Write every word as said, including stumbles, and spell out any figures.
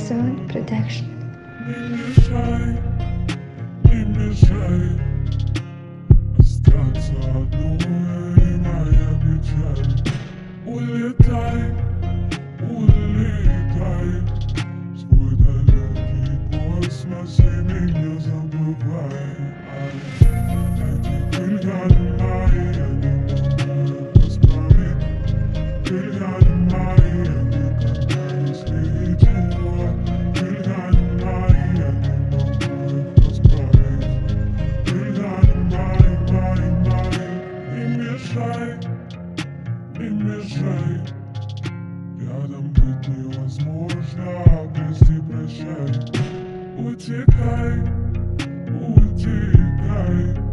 ZhelSound Production. Не мешай, не мешай остаться одной, моя печаль. Улетай, улетай в свой далекий космос и меня забывай. Эти взгляды мои, я не могу их исправить. Взгляды мои, я никогда не слечу. Взгляды мои, я не могу их исправить. Взгляды мои, мои, мои. Не мешай, не мешай. Рядом быть невозможно, прости, прощай. Утекай, утекай.